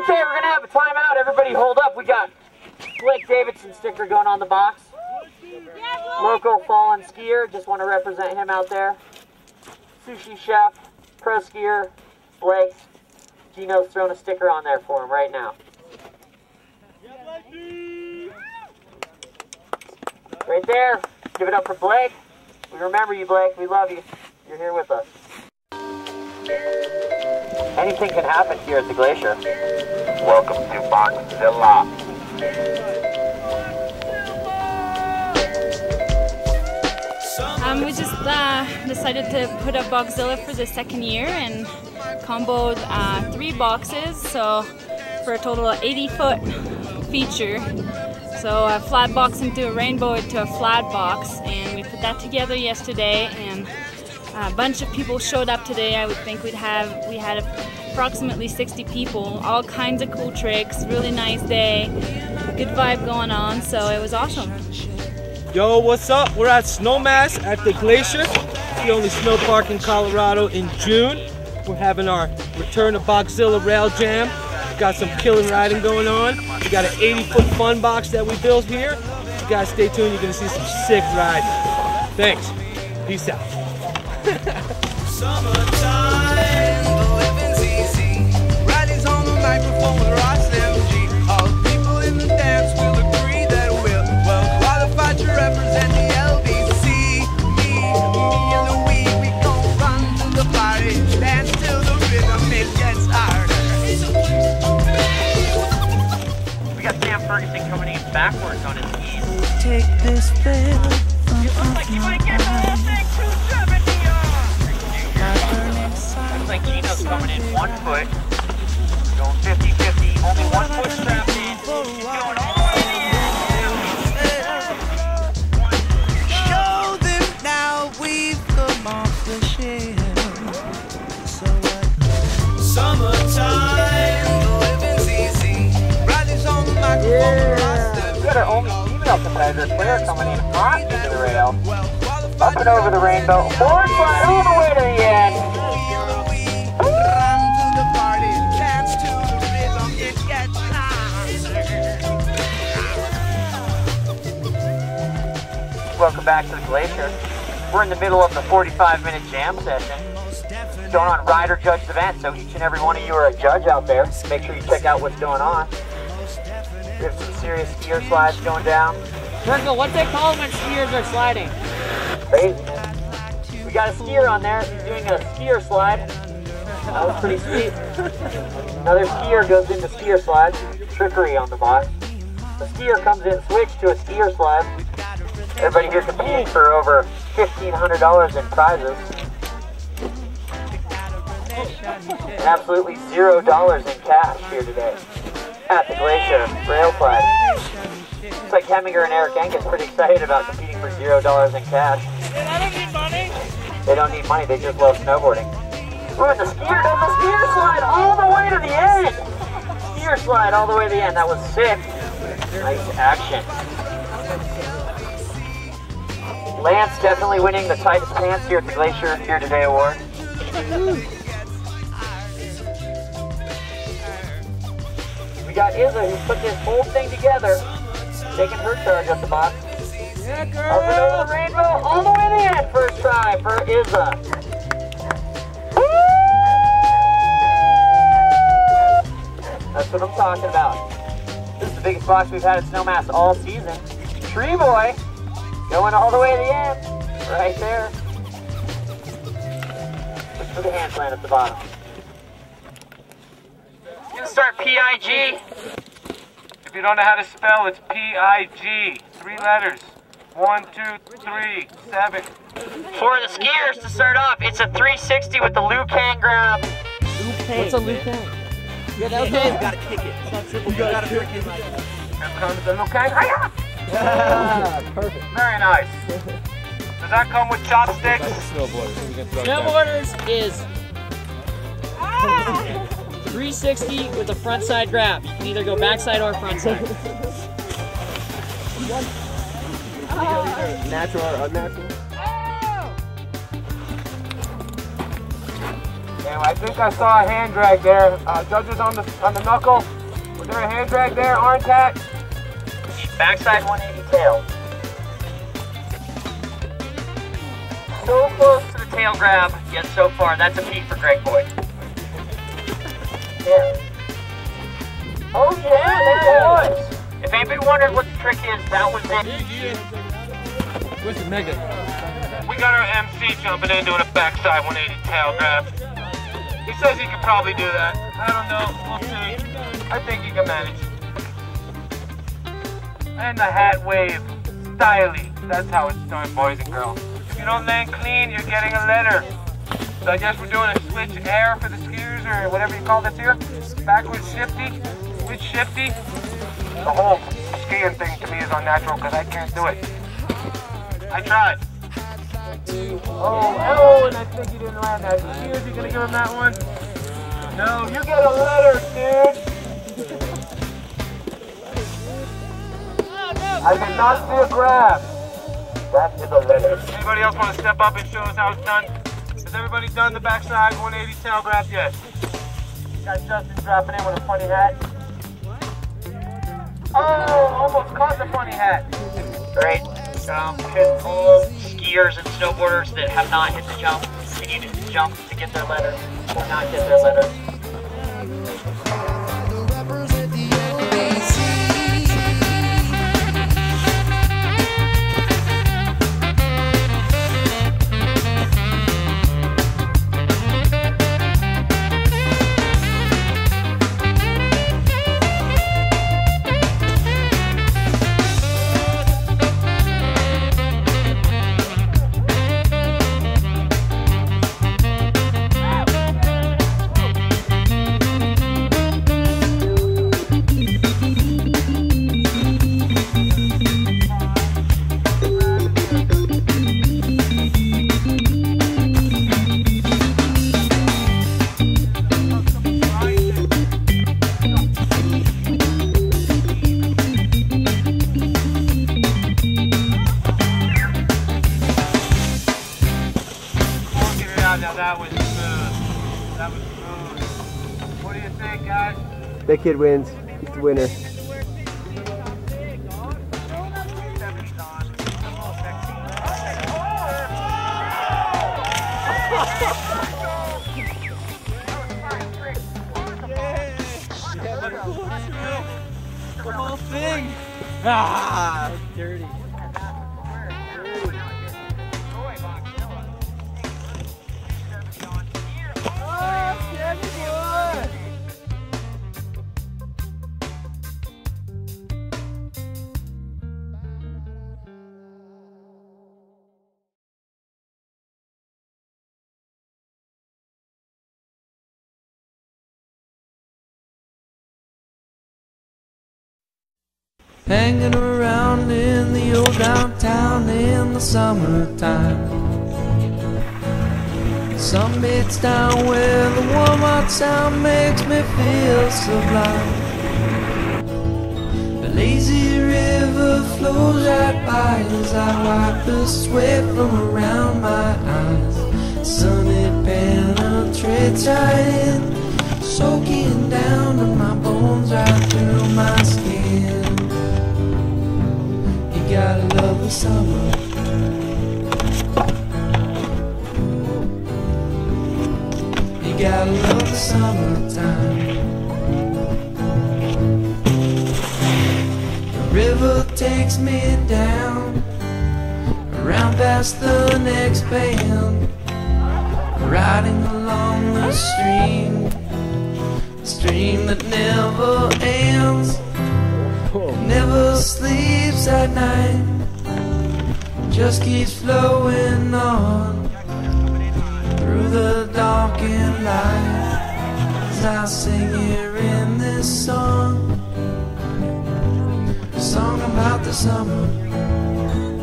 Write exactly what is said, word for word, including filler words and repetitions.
Okay, we're gonna have a timeout. Everybody hold up. We got Blake Davidson sticker going on the box. Local fallen skier, just want to represent him out there. Sushi chef, pro skier, Blake. Gino's throwing a sticker on there for him right now. Right there. Give it up for Blake. We remember you, Blake. We love you. You're here with us. Anything can happen here at the Glacier. Welcome to Boxzilla. Um, we just uh, decided to put up Boxzilla for the second year and comboed uh, three boxes, so for a total of eighty foot feature. So a flat box into a rainbow into a flat box, and we put that together yesterday, and a bunch of people showed up today. I would think we'd have we had approximately sixty people, all kinds of cool tricks, really nice day, good vibe going on, so it was awesome. Yo, what's up? We're at Snowmass at the Glacier, the only snow park in Colorado in June. We're having our return to Boxzilla rail jam. We've got some killing riding going on. We got an eighty foot fun box that we built here. You guys stay tuned, you're gonna see some sick riding. Thanks. Peace out. Summertime, the living's easy. Riley's on the microphone with Ross M G. All the people in the dance will agree that we're well qualified to represent the L B C. Me, me and Louie, we gon' run to the party, dance till the rhythm it gets harder. We got Sam Ferguson coming in backwards on his knees. Take this veil. It looks like you might get the whole thing to seventy. Looks like Gino's coming in one foot, going fifty fifty, only one foot strapped in. He's going all the way in. Show them now we've come off the shelf. So what? Summertime, the living's easy. Riley's on the microphone. We got our only female competitor, Claire, coming in hot into the rail, up and over the rainbow, board slide all the way to the end. Welcome back to the Glacier. We're in the middle of the forty-five minute jam session. It's going on rider judged event, so each and every one of you are a judge out there. Make sure you check out what's going on. We have some serious skier slides going down. Circle, what's it called when skiers are sliding? Crazy. We got a skier on there. He's doing a skier slide. That was pretty sweet. Another skier goes into skier slide. Trickery on the box. The skier comes in switch to a skier slide. Everybody here competing for over fifteen hundred dollars in prizes. And absolutely zero dollars in cash here today at the Glacier rail slide. Looks like Heminger and Eric Angus pretty excited about competing for zero dollars in cash. They don't need money. They don't need money, they just love snowboarding. Ooh, and the skier does the skier slide all the way to the end. Skier slide all the way to the end. That was sick. Nice action. Lance definitely winning the tightest pants here at the Glacier Here Today award. We got Izza who put this whole thing together, taking her charge up the box. Yeah, girl. Up and over the rainbow, all the way to the end. First try for Izza. That's what I'm talking about. This is the biggest box we've had at Snowmass all season. Tree Boy going all the way to the end, right there. Look for the hand plant at the bottom. Gonna start P I G. If you don't know how to spell, it's P I G. Three letters. One, two, three, seven. For the skiers to start off, it's a three sixty with the Lucan grab. What's a Lucan? Yeah, that was it. You gotta kick it. You gotta freaking like it. Here comes the Lucan. Hiya! Yeah, perfect. Very nice. Does that come with chopsticks? Snowboarders is three sixty with a front side grab. You can either go backside or front side. Natural or unnatural? Anyway, I think I saw a hand drag there. Uh, judges on the on the knuckle. Was there a hand drag there, arm cat? Backside one eighty tail. So close to the tail grab, yet so far. That's a peak for Greg Boyd. Yeah. Oh yeah, there it was. If anybody wondered what the trick is, that was it. Where's the mega? We got our M C jumping in doing a backside one eighty tail grab. He says he could probably do that. I don't know. We'll see. I think he can manage. And the hat wave. Styly. That's how it's done, boys and girls. If you don't land clean, you're getting a letter. So I guess we're doing a switch air for the skiers or whatever you call this here. Backwards shifty. Switch shifty. The whole skiing thing to me is unnatural because I can't do it. I tried. Oh, oh, and I think you didn't land that. Skiers, you gonna give him that one? No, you get a letter, dude. I did not see a grab. That is a letter. Anybody else want to step up and show us how it's done? Has everybody done the backside one eighty tail grab yet? Got Justin dropping in with a funny hat. Oh, almost caught the funny hat. Great. Um, and all skiers and snowboarders that have not hit the jump, they need to jump to get their letter, or not get their letter. Now that was smooth. That was smooth. What do you think, guys? That kid wins. He's the winner. The whole thing. Ah, dirty. Hanging around in the old downtown in the summertime. Some bits down where the warm hot sound makes me feel sublime. The lazy river flows right by as I wipe the sweat from around my eyes. Sun it penetrates right in, soaking down to my bones right through my skin. You gotta love the summer. You gotta love the summertime. The river takes me down, around past the next bend, riding along the stream, the stream that never ends. Never sleeps at night, just keeps flowing on through the darkened light. As I sing here in this song, a song about the summer.